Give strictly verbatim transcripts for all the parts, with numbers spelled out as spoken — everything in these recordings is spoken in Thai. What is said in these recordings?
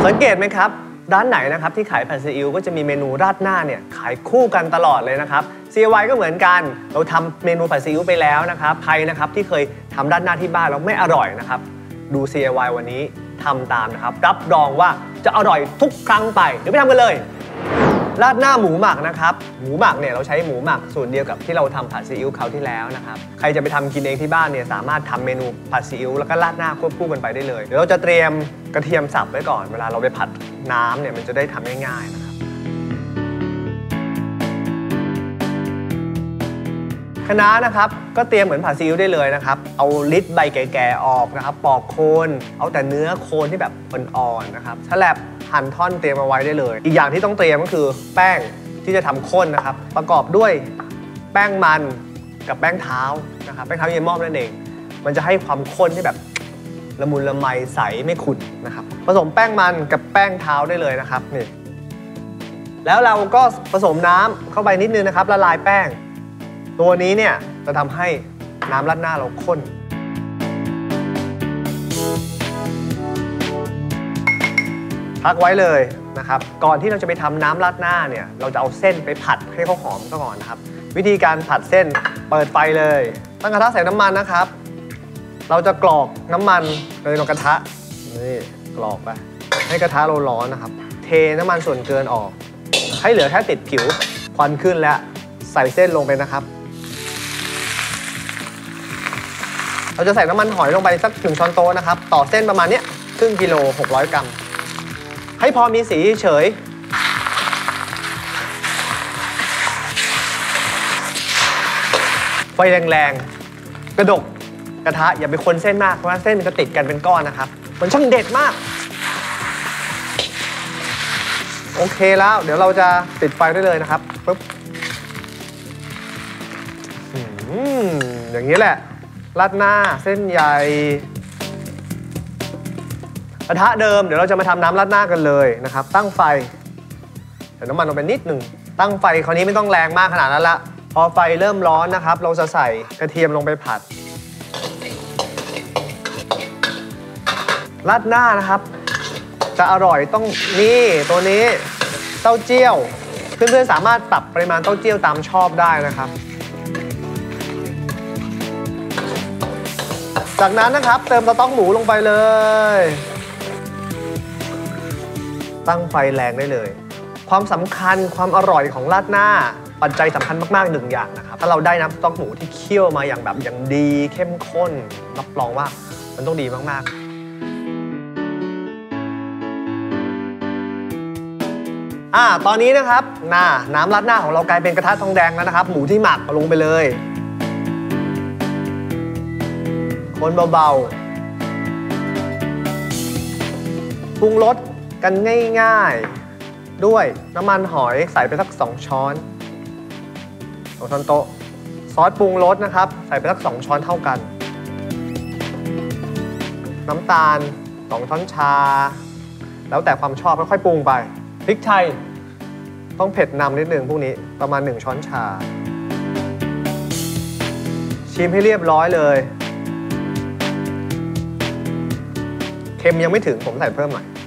สังเกตไหมครับร้านไหนนะครับที่ขายผัดซีอิ๊วก็จะมีเมนูราดหน้าเนี่ยขายคู่กันตลอดเลยนะครับ ซี วาย ก็เหมือนกันเราทำเมนูผัดซีอิ๊วไปแล้วนะครับใครนะครับที่เคยทำราดหน้าที่บ้านแล้วไม่อร่อยนะครับดู ซี วาย วันนี้ทำตามนะครับรับรองว่าจะอร่อยทุกครั้งไปเดี๋ยวไปทำกันเลยราดหน้าหมูหมักนะครับหมูหมักเนี่ยเราใช้หมูหมักสูตรเดียวกับที่เราทำผัดซีอิ๊วคราวที่แล้วนะครับใครจะไปทำกินเองที่บ้านเนี่ยสามารถทำเมนูผัดซีอิ๊วแล้วก็ราดหน้าควบคู่กันไปได้เลยเดี๋ยวเราจะเตรียมกระเทียมสับไว้ก่อนเวลาเราไปผัดน้ำเนี่ยมันจะได้ทำง่ายๆนะครับคะน้านะครับก็เตรียมเหมือนผัดซีอิ๊วได้เลยนะครับเอาลิดใบแก่ๆออกนะครับปอกโคนเอาแต่เนื้อโคนที่แบบอ่อนๆนะครับฉลับหั่นท่อนเตรียมเอาไว้ได้เลยอีกอย่างที่ต้องเตรียมก็คือแป้งที่จะทำข้นนะครับประกอบด้วยแป้งมันกับแป้งเท้านะครับแป้งเท้าเยายม่อมนั่นเองมันจะให้ความข้นที่แบบละมุนละไมใสไม่ขุ่นนะครับผสมแป้งมันกับแป้งเท้าได้เลยนะครับนี่แล้วเราก็ผสมน้ำเข้าไปนิดนึงนะครับละลายแป้งตัวนี้เนี่ยจะทำให้น้ำราดหน้าเราข้นพักไว้เลยนะครับก่อนที่เราจะไปทำน้ำราดหน้าเนี่ยเราจะเอาเส้นไปผัดให้เขาหอมซะก่อนนะครับวิธีการผัดเส้นเปิดไฟเลยตั้งกระทะใส่น้ำมันนะครับเราจะกรอกน้ำมันเลยในกระทะนี่กรอกไปให้กระทะเราร้อนนะครับเทน้ำมันส่วนเกินออกให้เหลือแค่ติดผิวควันขึ้นแล้วใส่เส้นลงไปนะครับเราจะใส่น้ำมันหอยลงไปสักหนึ่งช้อนโต๊ะนะครับต่อเส้นประมาณนี้ครึ่งกิโลหกร้อยกรัมให้พอมีสีเฉยไฟแรงๆกระดกกระทะอย่าไปคนเส้นมากเพราะว่าเส้นมันจะติดกันเป็นก้อนนะครับมันช่างเด็ดมากโอเคแล้วเดี๋ยวเราจะปิดไฟได้เลยนะครับปึ๊บอย่างนี้แหละราดหน้าเส้นใหญ่กระทะเดิมเดี๋ยวเราจะมาทำน้ำราดหน้ากันเลยนะครับตั้งไฟเดี๋ยวน้ำมันลงไปนิดหนึ่งตั้งไฟคราวนี้ไม่ต้องแรงมากขนาดนั้นละพอไฟเริ่มร้อนนะครับเราจะใส่กระเทียมลงไปผัดราดหน้านะครับจะอร่อยต้องนี่ตัวนี้เต้าเจี้ยวเพื่อนๆสามารถปรับปริมาณเต้าเจี้ยวตามชอบได้นะครับจากนั้นนะครับเติมสต๊อกหมูลงไปเลยตั้งไฟแรงได้เลยความสำคัญความอร่อยของราดหน้าปัจจัยสำคัญมากๆหนึ่งอย่างนะครับถ้าเราได้น้ำสต๊อกหมูที่เคี่ยวมาอย่างแบบอย่างดีเข้มข้นรับรองว่ามันต้องดีมากๆอ่าตอนนี้นะครับน้าน้ำราดหน้าของเรากลายเป็นกระทะทองแดงแล้วนะครับหมูที่หมักลงไปเลยคนเบาๆปรุงรสกันง่ายๆด้วยน้ำมันหอยใส่ไปสักสองช้อนสองช้อนโต๊ะซอสปรุงรสนะครับใส่ไปสักสองช้อนเท่ากันน้ำตาลสองช้อนชาแล้วแต่ความชอบค่อยๆปรุงไปพริกไทยต้องเผ็ดนำนิดนึงพวกนี้ประมาณหนึ่งช้อนชาชิมให้เรียบร้อยเลยเค็มยังไม่ถึงผมใส่เพิ่มหน่อย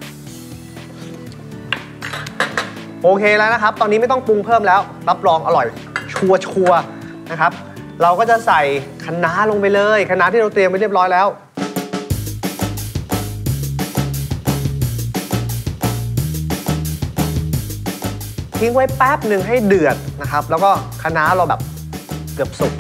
โอเคแล้วนะครับตอนนี้ไม่ต้องปรุงเพิ่มแล้วรับรองอร่อยชัวชัวนะครับเราก็จะใส่คะน้าลงไปเลยคะน้าที่เราเตรียมไว้เรียบร้อยแล้วทิ้งไว้แป๊บหนึ่งให้เดือดนะครับแล้วก็คะน้าเราแบบเกือบสุก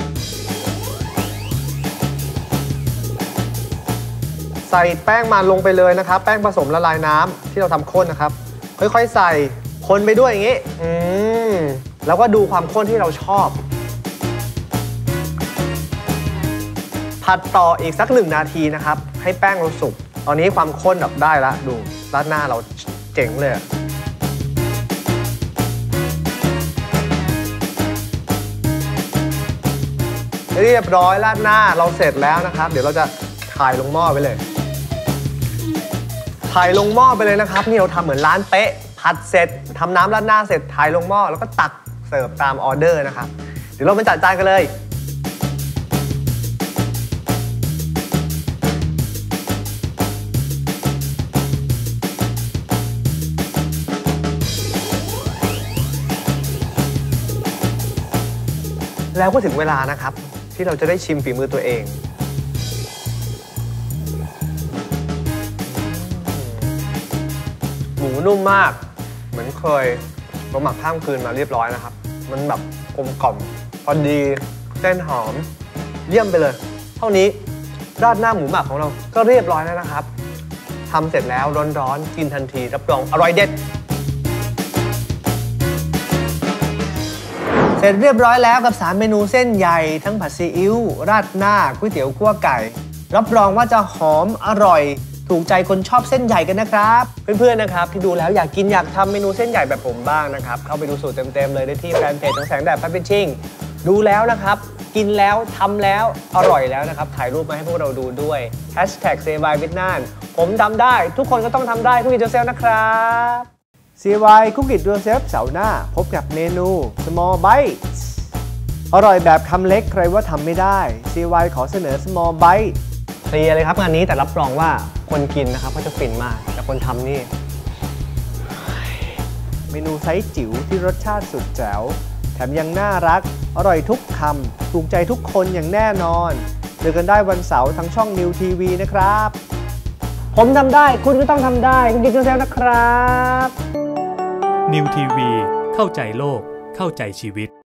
ใส่แป้งมันลงไปเลยนะครับแป้งผสมละลายน้ำที่เราทำข้นนะครับค่อยๆใส่คนไปด้วยอย่างนี้อืมแล้วก็ดูความข้นที่เราชอบผัดต่ออีกสักหนึ่งนาทีนะครับให้แป้งเราสุกตอนนี้ความข้นแบบได้แล้วดูราดหน้าเราเจ๋งเลยเรียบร้อยราดหน้าเราเสร็จแล้วนะครับเดี๋ยวเราจะถ่ายลงหม้อไปเลยถ่ายลงหม้อไปเลยนะครับนี่เราทำเหมือนร้านเป๊ะผัดเสร็จทำน้ำราดหน้าเสร็จถ่ายลงหม้อแล้วก็ตักเสิร์ฟตามออเดอร์นะครับเดี๋ยวเราไปจัดจานกันเลยแล้วก็ถึงเวลานะครับที่เราจะได้ชิมฝีมือตัวเองหมูนุ่มมากเหมือนเคยเราหมักข้ามคืนมาเรียบร้อยนะครับมันแบบกลมกล่อมพอดีเส้นหอมเยี่ยมไปเลยเท่านี้ราดหน้าหมูหมักของเราก็เรียบร้อยแล้วนะครับทำเสร็จแล้วร้อนๆกินทันทีรับรองอร่อยเด็ดเสร็จเรียบร้อยแล้วกับสามเมนูเส้นใหญ่ทั้งผัดซีอิ๊วราดหน้าก๋วยเตี๋ยวคั่วไก่รับรองว่าจะหอมอร่อยถูกใจคนชอบเส้นใหญ่กันนะครับเพื่อนๆนะครับที่ดูแล้วอยากกินอยากทำเมนูเส้นใหญ่แบบผมบ้างนะครับเข้าไปดูสูตรเต็มๆเลยได้ที่แฟนเพจของแสงแดดแพทฟิชชิ่งดูแล้วนะครับกินแล้วทำแล้วอร่อยแล้วนะครับถ่ายรูปมาให้พวกเราดูด้วย แฮชแท็ก เซวาย วิทน่านผมทำได้ทุกคนก็ต้องทำได้คุกกิ้ง yourself นะครับ ซี วาย คุกกิ้ง yourself เสาร์หน้าพบกับเมนู small bites อร่อยแบบคำเล็กใครว่าทำไม่ได้ ซี วาย ขอเสนอ small bite เคลียร์เลยครับงานนี้แต่รับรองว่าคนกินนะครับก็จะฟินมากแต่คนทำนี่เมนูไซส์จิ๋วที่รสชาติสุดแจ๋วแถมยังน่ารักอร่อยทุกคำถูกใจทุกคนอย่างแน่นอนเจอกันได้วันเสาร์ทั้งช่อง นิว ที วี นะครับผมทำได้คุณก็ต้องทำได้คุณกินเซลนะครับนิว ที วี เข้าใจโลกเข้าใจชีวิต